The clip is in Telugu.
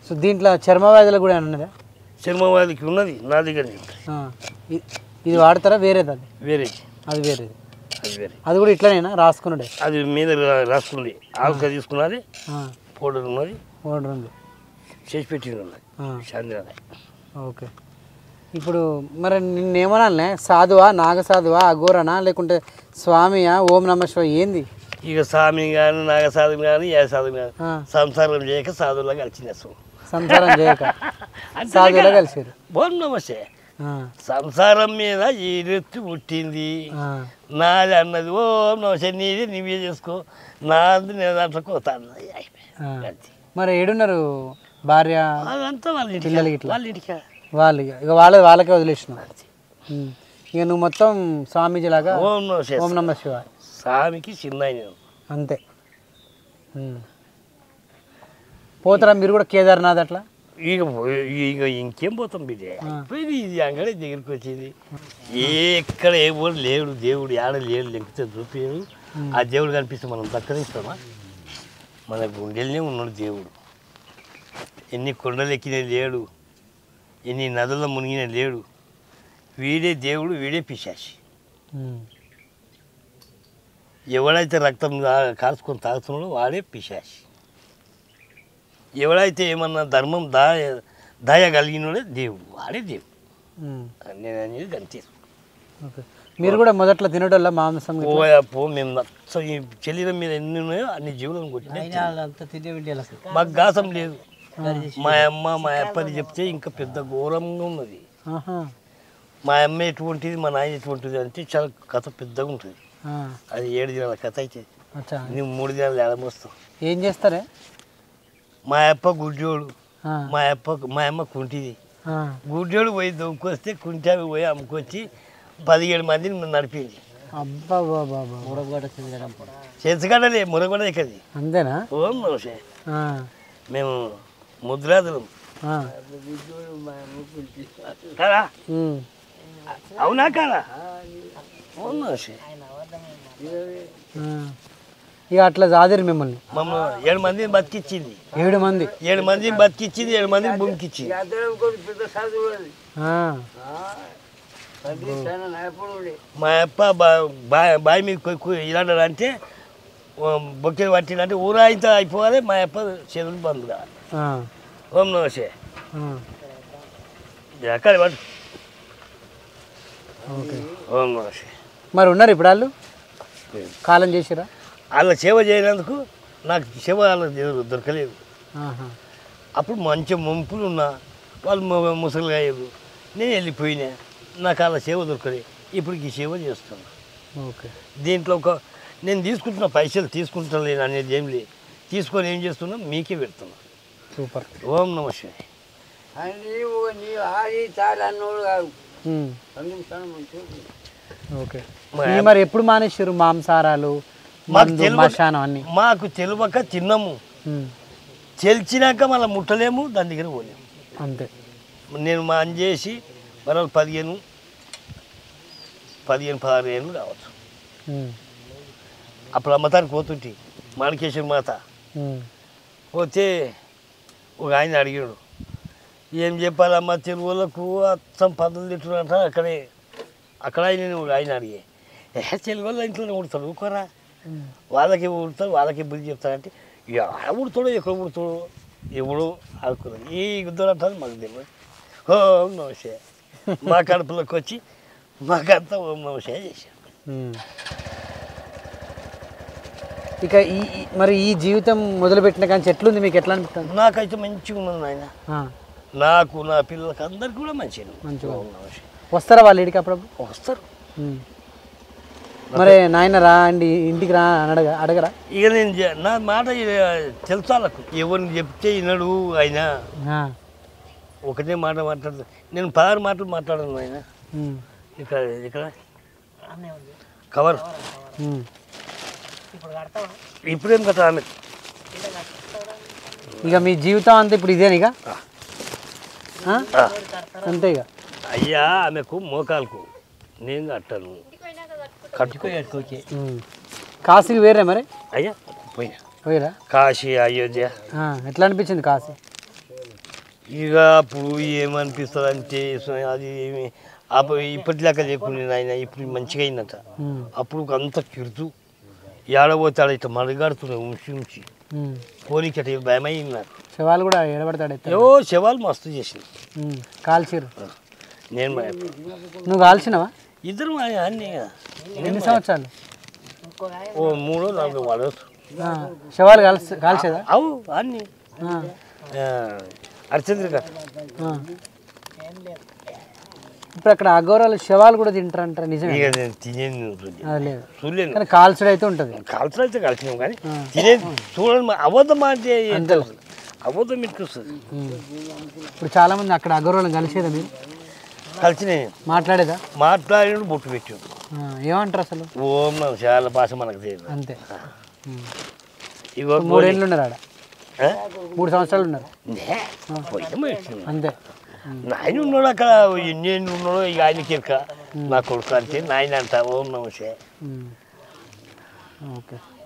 సో దీంట్లో చర్మ వ్యాధులు కూడా ఉన్నదా? చర్మవాదికి ఉన్నది నా దగ్గర. ఇది వాడతారా వేరేది? అది వేరేది. అది వేరేది. అది వేరే. అది కూడా ఇట్లనేనా రాసుకున్నాడే? అది మీద రాసుకుంది. ఆకుగా తీసుకున్నది, పౌడర్ ఉన్నది, పౌడర్ ఉంది, చేసి పెట్టింది ఉన్నది. ఓకే. ఇప్పుడు మరి నిన్నేమనాలనే, సాధువా, నాగసాధువా, అఘోరనా, లేకుంటే స్వామియా, ఓం నమ శివ ఏంది? ఇక స్వామి కానీ నాగసాధు కానీ ఏ సాధు కానీ సంసారం చేయక సాధువులా కలిసింది. అసలు సంసారం చేయక సాధువులా కలిసారు. ఓం నమస్తే. సంసారం మీద ఈ రెత్తు పుట్టింది నాది అన్నది. ఓం నమస్తే, నీది నువ్వే చేసుకో, నాది నేను దాంట్లో కోతాను. మరి ఏడున్నారు భార్య? అదంతా వాళ్ళ ఇంటికి. పిల్లలకి ఇట్లా వాళ్ళ ఇంటికి వాళ్ళు ఇక వాళ్ళకే వదిలేసినావు. ఇక నువ్వు మొత్తం స్వామీజీ లాగా ఓం నమస్తే, ఓం నమ శివ స్వామికి చిన్న నేను అంతే. పోతారా మీరు కూడా కేదార్నాథ్ అట్లా? ఇక ఇంకేం పోతాం బిడ్డ. పోయి ఇది అంగడే దగ్గరికి వచ్చింది. ఎక్కడ ఎవరు లేడు, దేవుడు ఆడ లేడు, లెంకితే చూపించడు. ఆ దేవుడు కనిపిస్తే మనం దక్కరిస్తామా? మన గుండెలనే ఉన్నాడు దేవుడు. ఎన్ని కొండలు ఎక్కిన లేడు, ఎన్ని నదుల్లో మునిగిన లేడు. వీడే దేవుడు, వీడే పిశాచి. ఎవడైతే రక్తం కాల్చుకొని తాగుతున్నాడో వాడే పిశాచి. ఎవడైతే ఏమన్నా ధర్మం దయ కలిగినోడే దేవుడు, వాడే దేవుడు. నేను అనేది గంతే. మీరు కూడా మొదట్లో తినటోళ్ళ మాంసం? పో మేము ఈ శరీరం మీద ఎన్ని ఉన్నాయో అన్ని జీవులను కొట్టిన మాకు గాసం లేదు. మా అమ్మ మా అప్పని చెప్తే ఇంకా పెద్ద ఘోరంగా ఉన్నది. మా అమ్మ ఎటువంటిది, మా నాయన ఎటువంటిది అంటే చాలా కథ పెద్దగా ఉంటుంది. అది 7 దినాల కథ అయితే నువ్వు 3 దినాలు ఏడమోస్తావు. ఏం చేస్తారే? మా అప్ప గుడ్డోడు, మా అమ్మ కుంటిది. గుడ్డోడు పోయి దొంకొస్తే కుంటావి పోయి అమ్ముకొచ్చి 17 మందిని నడిపింది. చేతుగడలే మురగొడ ఇక్కడి. అంతేనా? ఓం నమస్తే. మేము ముద్రాదులు కదా, అవునా కాదా? ఓం నమస్తే. ఇక అట్లా చాదిరు మిమ్మల్ని. మమ్మల్ని 7 మందిని బతికిచ్చింది. 7 మంది? 7 మందిని బతికిచ్చింది, 7 మందిని భూమికిచ్చింది. మా అప్ప బావి మీద ఇలాంటి అంటే బొక్కెలు పట్టినంటే ఊరాయితో అయిపోవాలి. మా అప్ప చేతులు బంద్ కావాలి. ఓం నమస్తే. ఎక్కడ పట్టు. ఓం నమస్తే. మరి ఉన్నారు ఇప్పుడు వాళ్ళు? కాలం చేసిరా? వాళ్ళ సేవ చేయనందుకు నాకు సేవ వాళ్ళ దొరకలేదు. అప్పుడు మంచి ముంపులు ఉన్నా వాళ్ళు ముసలిగా అయ్యారు. నేను వెళ్ళిపోయినా, నాకు వాళ్ళ సేవ దొరకలేదు. ఇప్పుడు ఈ సేవ చేస్తాను. ఓకే. దీంట్లో నేను తీసుకుంటున్న పైసలు తీసుకుంటలేను అనేది ఏం లేదు. తీసుకొని ఏం చేస్తున్నా మీకే పెడుతున్నా. సూపర్. ఓం నమస్తే. ఓకే. మరి ఎప్పుడు మానేసారు మాంసాహారాలు, మశానం అన్ని? మాకు తెలియక తిన్నాము, తెలిసినాక మళ్ళీ ముట్టలేము, దాని దగ్గర పోలేము. అంతే. నేను మా అని చేసి మరో 15-16 ఏళ్ళు కావచ్చు. అప్పుడు అమ్మతానికి పోతుంటే మాణికేశ్వర మాత పోతే ఒక ఆయన అడిగాడు, ఏం చెప్పాలమ్మా తెలుగులకు అచ్చం పద్ధతులు తిట్టుడంట. అక్కడ నేను ఆయన అడిగే, తెలుగు వాళ్ళ ఇంట్లోనే ఉడతాడు, ఊరుకోరా, వాళ్ళకి ఉడతాడు, వాళ్ళకి బుద్ధి చెప్తాడంటే ఎక్కడ ఉడతాడో ఎక్కడ ఉడతాడో ఎవడో అనుకున్నాడు. ఈ గుద్దలు అంటారు మాకు తెలియదు. ఓం నమస్తే. మా కడుపులోకి వచ్చి మాకంతా ఓం నమస్తే చేశాడు. ఇక మరి ఈ జీవితం మొదలుపెట్టిన కానీ ఎట్లుంది మీకు? ఎట్లా అనిపిస్తుంది? నాకైతే మంచిగా ఉన్నది నాయన. నాకు, నా పిల్లలకి అందరికి కూడా మంచిగా. వస్తారా వాళ్ళు ఇంటికి? అప్పుడు వస్తారు. మరి నాయన రా అండి ఇంటికి రా అని అడగరా? ఇక నేను నా మాట తెలుసు వాళ్ళకు. ఎవరిని చెప్తే వినడు ఆయన. ఒకటే మాట మాట్లాడదు. నేను 16 మాటలు మాట్లాడను ఆయన. ఇక్కడ కవర్ ఇప్పుడేం కట్ట ఆమె. ఇక మీ జీవితం అంతా ఇప్పుడు ఇదేనా? ఇక అంతే. ఇక అయ్యా ఆమెకు మోకాలకు నేను కట్టాను. కట్టుకోకే. కాశీకి వేరే మరి? అయ్యా పోయిరా కాశీ అయోధ్య. ఎట్లా అనిపించింది కాశీ? ఇక అప్పుడు ఏమనిపిస్తుంది అంటే అది ఏమి ఇప్పటిలాగా లేకుండా ఆయన ఇప్పుడు మంచిగా అయిందట. అప్పుడు అంత కిరుతు ఏడబోతే ఆడ ఇట్లా మరగాడుతున్నాయి ఉంచి కోరిక భయమైంది నాకు. శవాలు కూడా ఏడబడతాడు ఏవో శవాలు మస్తు చేసింది. కాల్చిరు. నేను నువ్వు కాల్చినవా? ఇద్దరు అన్నీ ఎన్ని సంవత్సరాలు? ఓ 3-4 వాడవచ్చు. శవాలు కాల్చేదా? అవు అన్నీ హరిచంద్ర గారు. ఇప్పుడు అక్కడ అఘోరాలు శవాలు కూడా తింటారంటారు, నిజమే? ఇక నేను తినేది లేదు, చూడలేను. కానీ కాల్చుడు అయితే ఉంటుంది. కాల్చడం అయితే కలిసినాం కానీ తినేది చూడండి. అబద్ధం అంటే అబద్ధం ఇట్కొస్తుంది. ఇప్పుడు చాలా మంది అక్కడ అఘోరాలను కలిసేదా మీరు? కలిసిన మాట్లాడేదా? మాట్లాడి బొట్టు పెట్టాడు. ఏమంటారు అసలు? ఓం నా చాలా భాష మనకు తెలియదు అంతే. ఇగో 3 ఏళ్ళు ఉన్నారు ఆడ, 3 సంవత్సరాలు ఉన్నారు అంతే. నాయన ఉన్నాడు అక్కడ, ఎన్ని ఉన్నాడో ఇక ఆయనకి ఇక నా కొడుకు అంటే నాయన అంట. ఓం నమస్తే. ఓకే.